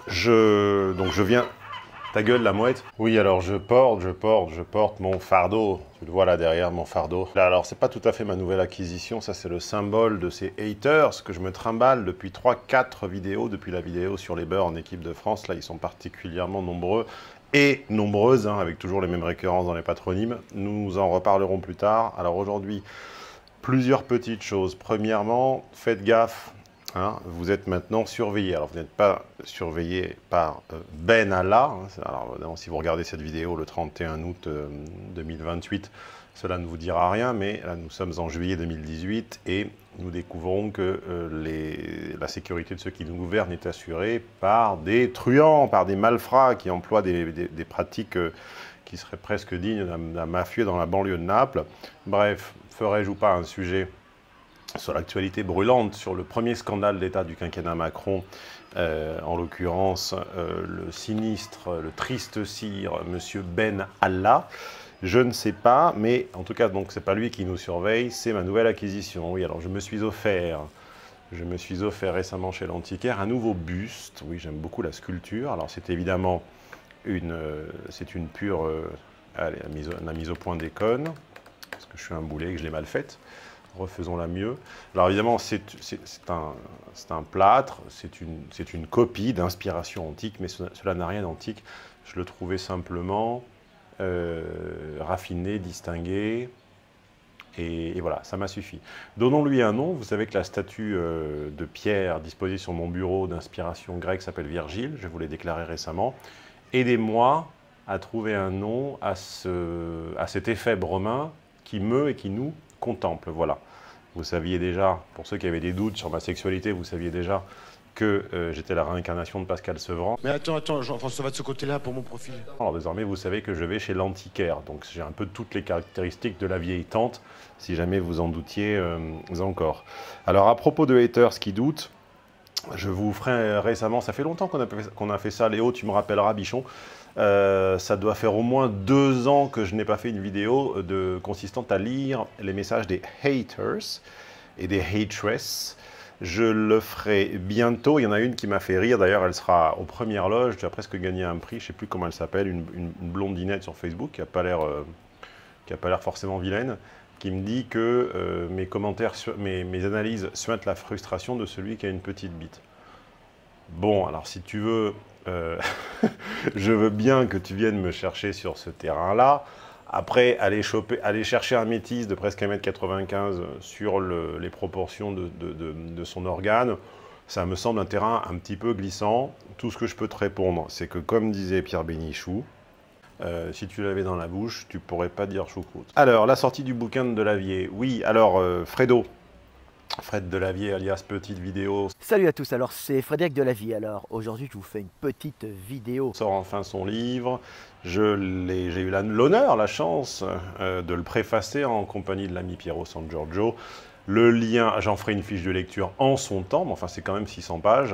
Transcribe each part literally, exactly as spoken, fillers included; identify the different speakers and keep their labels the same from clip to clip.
Speaker 1: Je... Donc je viens... Ta gueule, la mouette. Oui, alors je porte, je porte, je porte mon fardeau. Tu le vois là derrière, mon fardeau. Là, alors, c'est pas tout à fait ma nouvelle acquisition. Ça, c'est le symbole de ces haters que je me trimballe depuis trois quatre vidéos. Depuis la vidéo sur les beurs en équipe de France. Là, ils sont particulièrement nombreux et nombreuses, hein, avec toujours les mêmes récurrences dans les patronymes. Nous en reparlerons plus tard. Alors aujourd'hui, plusieurs petites choses. Premièrement, faites gaffe. Hein, vous êtes maintenant surveillé. Alors, vous n'êtes pas surveillé par euh, Ben Allah. Hein, alors, si vous regardez cette vidéo le trente et un août euh, deux mille vingt-huit, cela ne vous dira rien, mais là, nous sommes en juillet deux mille dix-huit et nous découvrons que euh, les, la sécurité de ceux qui nous gouvernent est assurée par des truands, par des malfrats qui emploient des, des, des pratiques euh, qui seraient presque dignes d'un mafieux dans la banlieue de Naples. Bref, ferais-je ou pas un sujet sur l'actualité brûlante, sur le premier scandale d'État du quinquennat Macron, euh, en l'occurrence euh, le sinistre, le triste sire, monsieur Ben Allah. Je ne sais pas, mais en tout cas, donc c'est pas lui qui nous surveille, c'est ma nouvelle acquisition. Oui, alors je me suis offert, je me suis offert récemment chez l'antiquaire un nouveau buste. Oui, j'aime beaucoup la sculpture. Alors c'est évidemment une, euh, c'est une pure, euh, allez, la mise, la mise au point déconne, parce que je suis un boulet et que je l'ai mal faite. Refaisons-la mieux. Alors évidemment, c'est un, un plâtre, c'est une, une copie d'inspiration antique, mais ce, cela n'a rien d'antique. Je le trouvais simplement euh, raffiné, distingué, et, et voilà, ça m'a suffi. Donnons-lui un nom. Vous savez que la statue euh, de pierre disposée sur mon bureau d'inspiration grecque s'appelle Virgile, je vous l'ai déclaré récemment. Aidez-moi à trouver un nom à, ce, à cet éphèbe romain qui me et qui nous contemple, voilà. Vous saviez déjà, pour ceux qui avaient des doutes sur ma sexualité, vous saviez déjà que euh, j'étais la réincarnation de Pascal Sevran.
Speaker 2: Mais attends, attends, Jean-François va de ce côté-là pour mon profil.
Speaker 1: Alors désormais, vous savez que je vais chez l'antiquaire, donc j'ai un peu toutes les caractéristiques de la vieille tante, si jamais vous en doutiez euh, encore. Alors à propos de haters qui doutent, je vous ferai récemment, ça fait longtemps qu'on a, qu'on a fait ça, Léo, tu me rappelleras, Bichon. Euh, ça doit faire au moins deux ans que je n'ai pas fait une vidéo de, consistant à lire les messages des haters et des hatresses. Je le ferai bientôt. Il y en a une qui m'a fait rire. D'ailleurs, elle sera aux premières loges. Tu as presque gagné un prix. Je ne sais plus comment elle s'appelle. Une, une, une blondinette sur Facebook qui n'a pas l'air euh, qui a pas l'air forcément vilaine, qui me dit que euh, mes commentaires, mes, mes analyses suintent la frustration de celui qui a une petite bite. Bon, alors si tu veux... Euh, je veux bien que tu viennes me chercher sur ce terrain-là. Après, aller, choper, aller chercher un métis de presque un mètre quatre-vingt-quinze sur le, les proportions de, de, de, de son organe, ça me semble un terrain un petit peu glissant. Tout ce que je peux te répondre, c'est que comme disait Pierre Bénichou, euh, si tu l'avais dans la bouche, tu pourrais pas dire choucroute. Alors, la sortie du bouquin de Delavier. Oui, alors, euh, Fredo. Fred Delavier, alias Petite Vidéo.
Speaker 3: Salut à tous, alors c'est Frédéric Delavier. Alors aujourd'hui, je vous fais une petite vidéo.
Speaker 1: Sort enfin son livre. J'ai eu l'honneur, la chance euh, de le préfacer en compagnie de l'ami Piero San Giorgio. Le lien, j'en ferai une fiche de lecture en son temps, mais enfin c'est quand même six cents pages.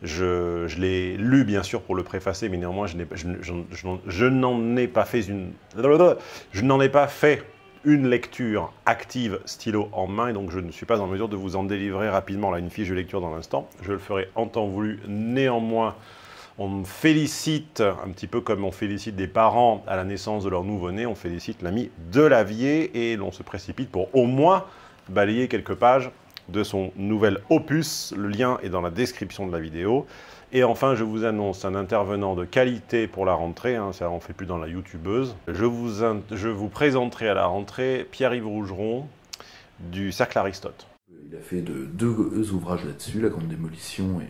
Speaker 1: Je, je l'ai lu bien sûr pour le préfacer, mais néanmoins je, je, je, je, je n'en ai pas fait une... Je n'en ai pas fait une lecture active, stylo en main, et donc je ne suis pas en mesure de vous en délivrer rapidement là, une fiche de lecture dans l'instant. Je le ferai en temps voulu. Néanmoins, on me félicite, un petit peu comme on félicite des parents à la naissance de leur nouveau-né, on félicite l'ami Delavier, et l'on se précipite pour au moins balayer quelques pages de son nouvel opus. Le lien est dans la description de la vidéo. Et enfin, je vous annonce un intervenant de qualité pour la rentrée, hein, ça on ne fait plus dans la youtubeuse. Je vous, je vous présenterai à la rentrée Pierre-Yves Rougeron du Cercle Aristote.
Speaker 4: Il a fait de, deux ouvrages là-dessus, La Grande Démolition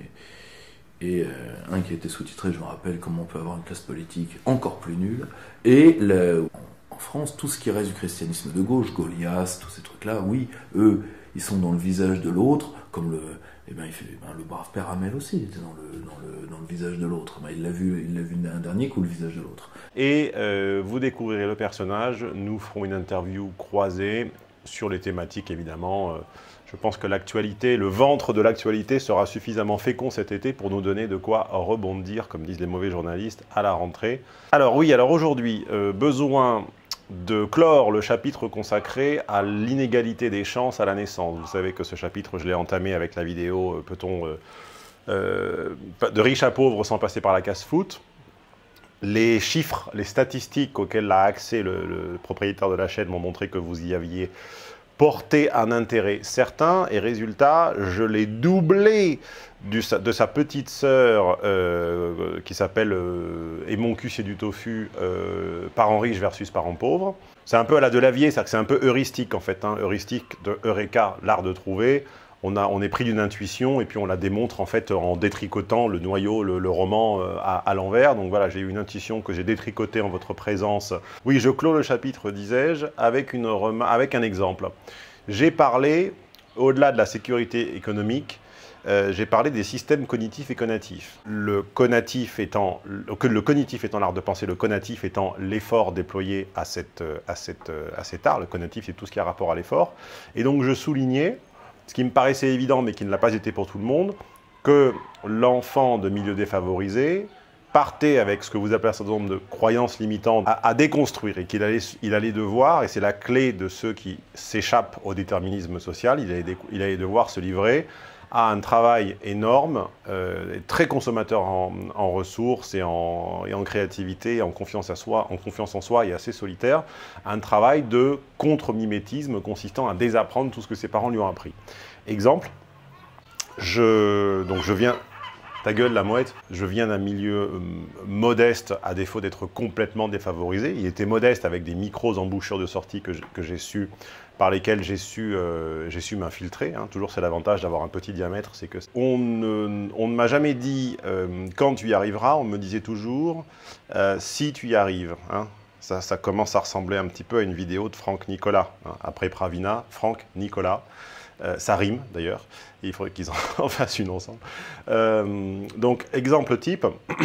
Speaker 4: et, et euh, un qui a été sous-titré, je me rappelle, Comment on peut avoir une classe politique encore plus nulle. Et le, en France, tout ce qui reste du christianisme de gauche, Goliath, tous ces trucs-là, oui, eux, ils sont dans le visage de l'autre, comme le... Eh ben, il fait, ben, le brave père Hamel aussi, il était dans le, dans le, dans le visage de l'autre. Ben, il l'a vu, il l'a vu un dernier coup, le visage de l'autre.
Speaker 1: Et euh, vous découvrirez le personnage, nous ferons une interview croisée sur les thématiques évidemment. Euh, je pense que l'actualité, le ventre de l'actualité sera suffisamment fécond cet été pour nous donner de quoi rebondir, comme disent les mauvais journalistes, à la rentrée. Alors oui, alors aujourd'hui, euh, besoin de clore le chapitre consacré à l'inégalité des chances à la naissance. Vous savez que ce chapitre, je l'ai entamé avec la vidéo euh, « Peut-on euh, euh, de riche à pauvre sans passer par la casse-foot. Les chiffres, les statistiques auxquelles a accès le, le propriétaire de la chaîne m'ont montré que vous y aviez porté un intérêt certain, et résultat, je l'ai doublé du, de sa petite sœur euh, qui s'appelle euh, Et mon cul c'est du tofu, euh, parents riches versus parents pauvres. C'est un peu à la Delavier, c'est-à-dire que c'est un peu heuristique en fait, hein, heuristique de Eureka, l'art de trouver. On, a, on est pris d'une intuition et puis on la démontre en fait en détricotant le noyau, le, le roman euh, à, à l'envers. Donc voilà, j'ai eu une intuition que j'ai détricotée en votre présence. Oui, je clôt le chapitre, disais-je, avec, une avec un exemple. J'ai parlé, au-delà de la sécurité économique, euh, j'ai parlé des systèmes cognitifs et conatifs. Le conatif étant, le, le cognitif étant l'art de penser, le conatif étant l'effort déployé à, cette, à, cette, à cet art. Le conatif, c'est tout ce qui a rapport à l'effort. Et donc je soulignais, ce qui me paraissait évident, mais qui ne l'a pas été pour tout le monde, que l'enfant de milieu défavorisé partait avec ce que vous appelez un certain nombre de croyances limitantes à, à déconstruire, et qu'il allait, il allait devoir, et c'est la clé de ceux qui s'échappent au déterminisme social, il allait, il allait devoir se livrer à un travail énorme, euh, très consommateur en, en ressources et en, et en créativité, et en confiance, à soi, en confiance en soi et assez solitaire, un travail de contre-mimétisme consistant à désapprendre tout ce que ses parents lui ont appris. Exemple, je, donc je viens... Ta gueule, la mouette, je viens d'un milieu euh, modeste, à défaut d'être complètement défavorisé. Il était modeste avec des micros embouchures de sortie que j'ai su, par lesquels j'ai su, euh, j'ai su m'infiltrer. Hein. Toujours, c'est l'avantage d'avoir un petit diamètre, c'est que on ne, on ne m'a jamais dit euh, quand tu y arriveras, on me disait toujours euh, si tu y arrives. Hein. Ça, ça commence à ressembler un petit peu à une vidéo de Franck Nicolas. Hein. Après Pravina, Franck Nicolas. Euh, ça rime d'ailleurs, il faudrait qu'ils en fassent une ensemble. Euh, donc, exemple type,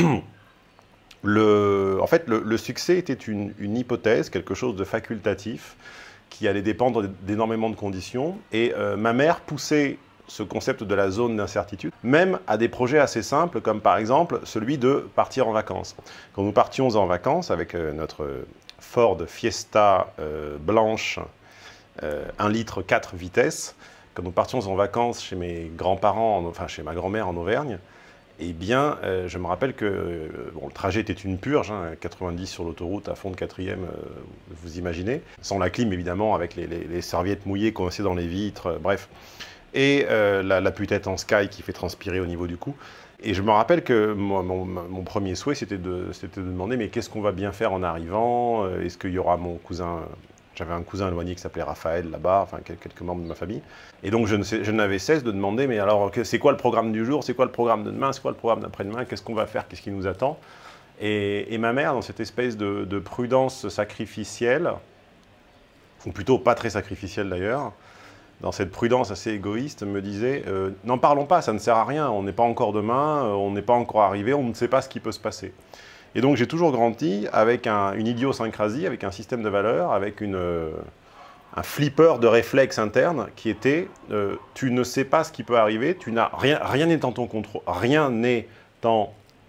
Speaker 1: le, en fait, le, le succès était une, une hypothèse, quelque chose de facultatif, qui allait dépendre d'énormément de conditions. Et euh, ma mère poussait ce concept de la zone d'incertitude, même à des projets assez simples, comme par exemple celui de partir en vacances. Quand nous partions en vacances avec euh, notre Ford Fiesta euh, blanche, euh, un litre quatre vitesses, quand nous partions en vacances chez mes grands-parents, enfin chez ma grand-mère en Auvergne, eh bien, euh, je me rappelle que euh, bon, le trajet était une purge, hein, quatre-vingt-dix sur l'autoroute à fond de quatrième, euh, vous imaginez, sans la clim évidemment, avec les, les, les serviettes mouillées coincées dans les vitres, euh, bref, et euh, la, la putette en sky qui fait transpirer au niveau du cou. Et je me rappelle que moi, mon, mon premier souhait, c'était de, de demander, mais qu'est-ce qu'on va bien faire en arrivant? Est-ce qu'il y aura mon cousin... J'avais un cousin éloigné qui s'appelait Raphaël là-bas, enfin quelques membres de ma famille. Et donc je, je n'avais cesse de demander, mais alors c'est quoi le programme du jour? C'est quoi le programme de demain? C'est quoi le programme d'après-demain? Qu'est-ce qu'on va faire? Qu'est-ce qui nous attend? et, et ma mère, dans cette espèce de, de prudence sacrificielle, ou plutôt pas très sacrificielle d'ailleurs, dans cette prudence assez égoïste, me disait euh, « N'en parlons pas, ça ne sert à rien, on n'est pas encore demain, on n'est pas encore arrivé, on ne sait pas ce qui peut se passer. » Et donc j'ai toujours grandi avec un, une idiosyncrasie, avec un système de valeurs, avec une, euh, un flipper de réflexes internes qui était euh, « tu ne sais pas ce qui peut arriver, tu n'as rien, rien n'est en ton contrôle, rien n'est en,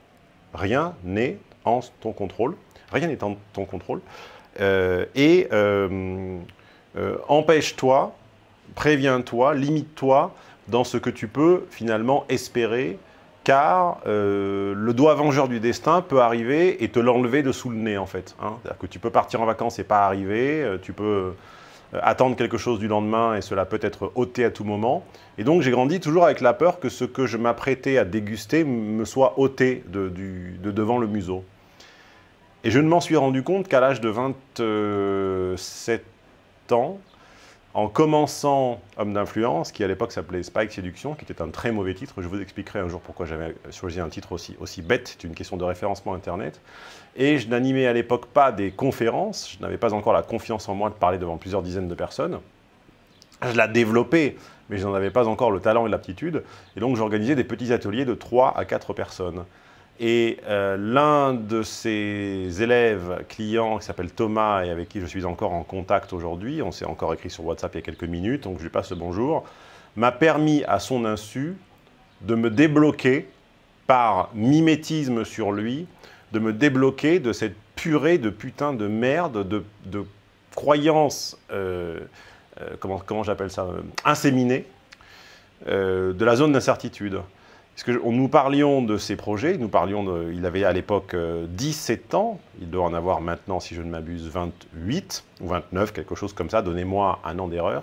Speaker 1: rien n'est en ton contrôle, rien n'est en ton contrôle, euh, et euh, euh, empêche-toi, préviens-toi, limite-toi dans ce que tu peux finalement espérer, car euh, le doigt vengeur du destin peut arriver et te l'enlever de sous le nez, en fait. Hein. C'est-à-dire que tu peux partir en vacances et pas arriver, euh, tu peux euh, attendre quelque chose du lendemain et cela peut être ôté à tout moment. Et donc j'ai grandi toujours avec la peur que ce que je m'apprêtais à déguster me soit ôté de, du, de devant le museau. Et je ne m'en suis rendu compte qu'à l'âge de vingt-sept ans, en commençant Homme d'influence, qui à l'époque s'appelait Spike Séduction, qui était un très mauvais titre, je vous expliquerai un jour pourquoi j'avais choisi un titre aussi, aussi bête, c'est une question de référencement Internet. Et je n'animais à l'époque pas des conférences, je n'avais pas encore la confiance en moi de parler devant plusieurs dizaines de personnes. Je la développais, mais je n'en avais pas encore le talent et l'aptitude. Et donc j'organisais des petits ateliers de trois à quatre personnes. Et euh, l'un de ses élèves, clients, qui s'appelle Thomas et avec qui je suis encore en contact aujourd'hui, on s'est encore écrit sur WhatsApp il y a quelques minutes, donc je lui passe le bonjour, m'a permis à son insu de me débloquer, par mimétisme sur lui, de me débloquer de cette purée de putain de merde, de, de croyances, euh, euh, comment, comment j'appelle ça, euh, inséminées, euh, de la zone d'incertitude. Parce que on, nous parlions de ces projets, nous parlions de, il avait à l'époque euh, dix-sept ans, il doit en avoir maintenant, si je ne m'abuse, vingt-huit ou vingt-neuf, quelque chose comme ça, donnez-moi un an d'erreur.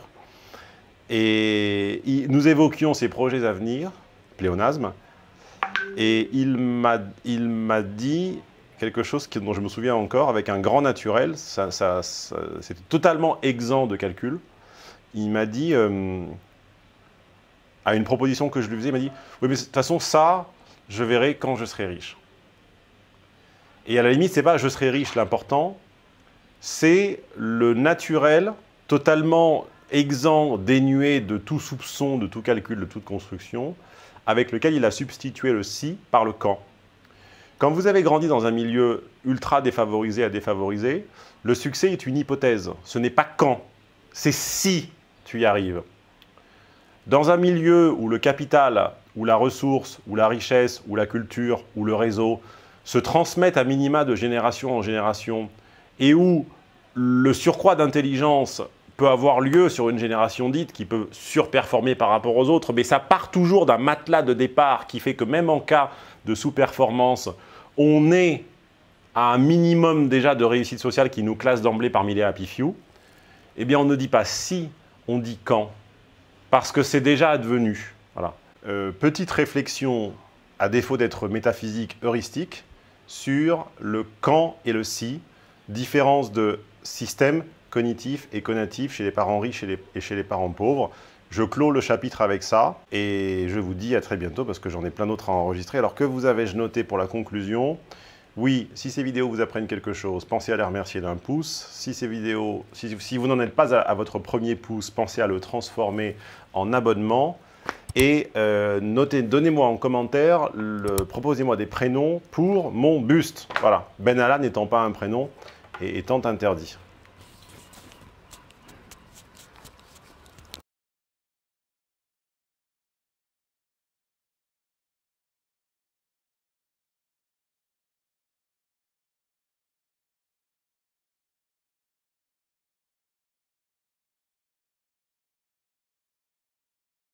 Speaker 1: Et il, nous évoquions ces projets à venir, pléonasme, et il m'a dit quelque chose qui, dont je me souviens encore, avec un grand naturel, ça, ça, ça, c'était totalement exempt de calcul. Il m'a dit... Euh, à une proposition que je lui faisais, il m'a dit « Oui, mais de toute façon, ça, je verrai quand je serai riche. » Et à la limite, c'est pas « je serai riche » l'important, c'est le naturel, totalement exempt, dénué de tout soupçon, de tout calcul, de toute construction, avec lequel il a substitué le « si » par le « quand ». Quand vous avez grandi dans un milieu ultra défavorisé à défavorisé, le succès est une hypothèse. Ce n'est pas « quand », c'est « si » tu y arrives. Dans un milieu où le capital, ou la ressource, ou la richesse, ou la culture, ou le réseau se transmettent à minima de génération en génération et où le surcroît d'intelligence peut avoir lieu sur une génération dite qui peut surperformer par rapport aux autres, mais ça part toujours d'un matelas de départ qui fait que même en cas de sous-performance, on est à un minimum déjà de réussite sociale qui nous classe d'emblée parmi les happy few, eh bien on ne dit pas si, on dit quand. Parce que c'est déjà advenu. Voilà. Euh, petite réflexion, à défaut d'être métaphysique, heuristique, sur le quand et le si, différence de système cognitif et conatif chez les parents riches et, les, et chez les parents pauvres. Je clôt le chapitre avec ça et je vous dis à très bientôt parce que j'en ai plein d'autres à enregistrer. Alors que vous avais-je noté pour la conclusion? Oui, si ces vidéos vous apprennent quelque chose, pensez à les remercier d'un pouce. Si ces vidéos, si, si vous n'en êtes pas à, à votre premier pouce, pensez à le transformer en abonnement. Et euh, donnez-moi en commentaire, proposez-moi des prénoms pour mon buste. Voilà, Benalla n'étant pas un prénom et étant interdit.